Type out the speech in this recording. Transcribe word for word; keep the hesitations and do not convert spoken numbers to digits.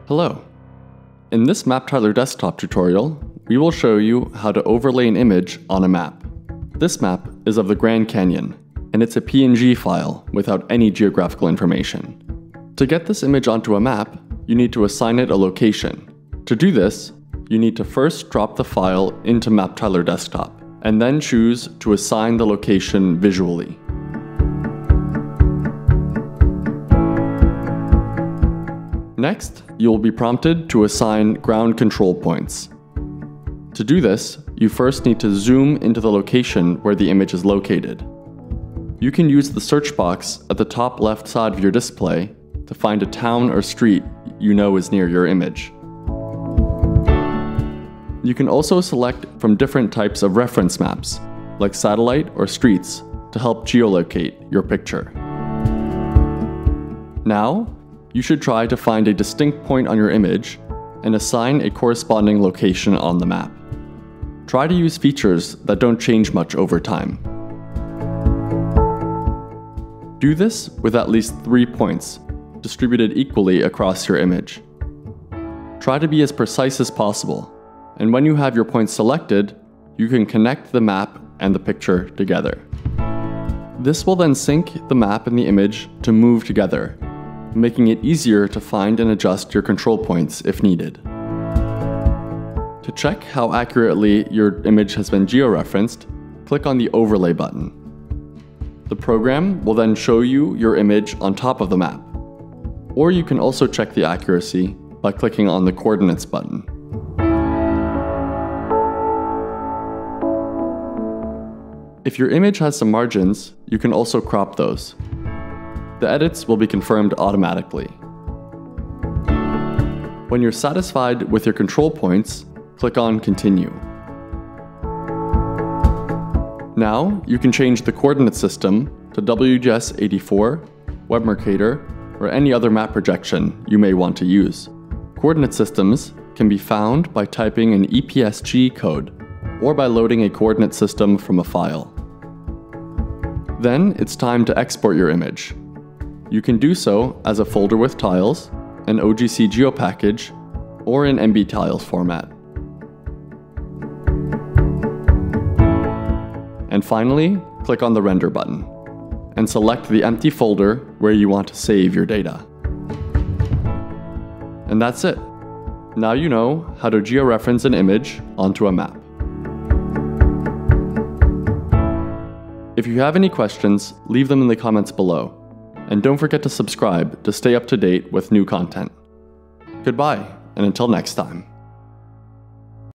Hello. In this MapTiler desktop tutorial, we will show you how to overlay an image on a map. This map is of the Grand Canyon, and it's a P N G file without any geographical information. To get this image onto a map, you need to assign it a location. To do this, you need to first drop the file into MapTiler desktop, and then choose to assign the location visually. Next, you will be prompted to assign ground control points. To do this, you first need to zoom into the location where the image is located. You can use the search box at the top left side of your display to find a town or street you know is near your image. You can also select from different types of reference maps, like satellite or streets, to help geolocate your picture. Now, you should try to find a distinct point on your image and assign a corresponding location on the map. Try to use features that don't change much over time. Do this with at least three points, distributed equally across your image. Try to be as precise as possible, and when you have your points selected, you can connect the map and the picture together. This will then sync the map and the image to move together, making it easier to find and adjust your control points if needed. To check how accurately your image has been georeferenced, click on the Overlay button. The program will then show you your image on top of the map, or you can also check the accuracy by clicking on the Coordinates button. If your image has some margins, you can also crop those. The edits will be confirmed automatically. When you're satisfied with your control points, click on Continue. Now, you can change the coordinate system to W G S eighty-four, Web Mercator, or any other map projection you may want to use. Coordinate systems can be found by typing an E P S G code, or by loading a coordinate system from a file. Then it's time to export your image. You can do so as a folder with tiles, an O G C geo package, or in M B tiles format. And finally, click on the Render button, and select the empty folder where you want to save your data. And that's it. Now you know how to georeference an image onto a map. If you have any questions, leave them in the comments below. And don't forget to subscribe to stay up to date with new content. Goodbye, and until next time.